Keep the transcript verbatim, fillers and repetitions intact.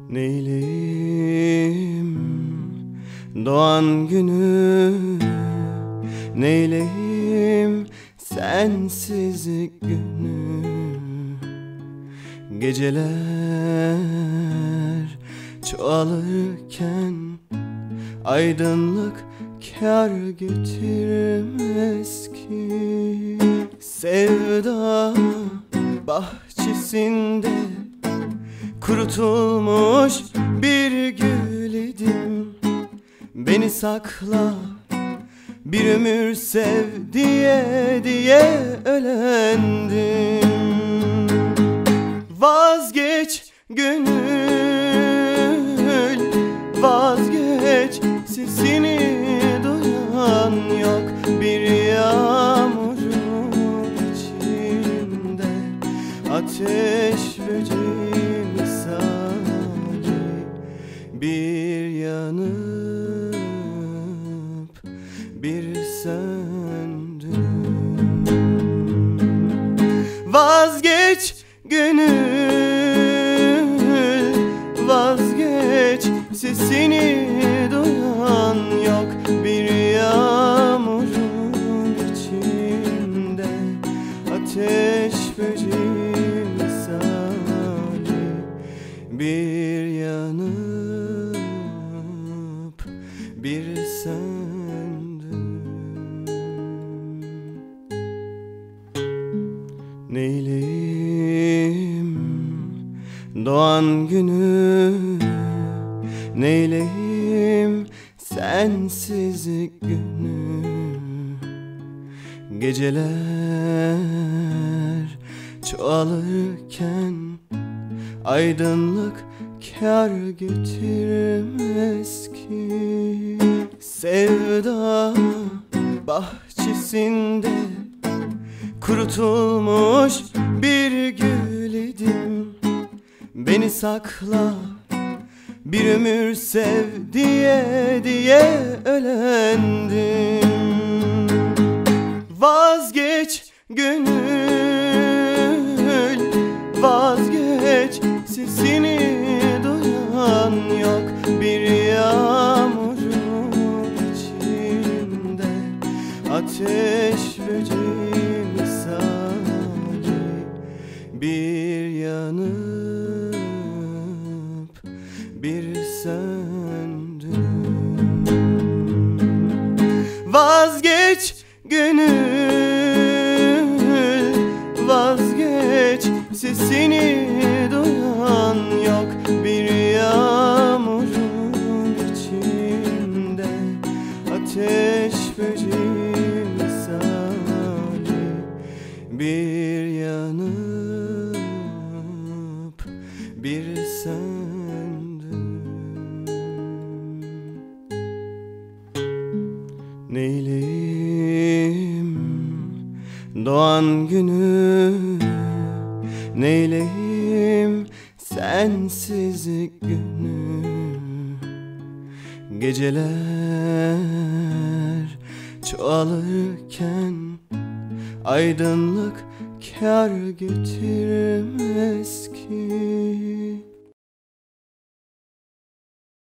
Neyleyim doğan günü, neyleyim sensiz günü. Geceler çoğalırken aydınlık kâr getirmez ki. Sevda bahçesinde kurutulmuş bir gül idim. Beni sakla, bir ömür sev diye diye ölendim. Vazgeç gönül, vazgeç, sesini duyan yok. Bir yağmurun içinde ateş böceği misali bir yanıp bir söndüm. Vazgeç gönül, vazgeç, sesini duyan yok. Bir yağmurun içinde ateş böceği misali bir yanıp bir söndüm. Neyleyim doğan günü, neyleyim sensiz günü. Geceler çoğalırken aydınlık kâr getirmez ki. Sevda bahçesinde kurutulmuş bir gül idim. Beni sakla, bir ömür sev diye diye ölendim. Vazgeç gönül, vazgeç, sesini duyan yok. Bir yağmurun içinde ateş böceği misali bir yanıp bir söndüm. Vazgeç gönül, vazgeç, sesini duyan yok. Bir yağmurun içinde ateş böceği misali bir yanıp bir söndüm. Neyleyim doğan günü, neyleyim sensiz günü. Geceler çoğalırken aydınlık kâr getirmez ki.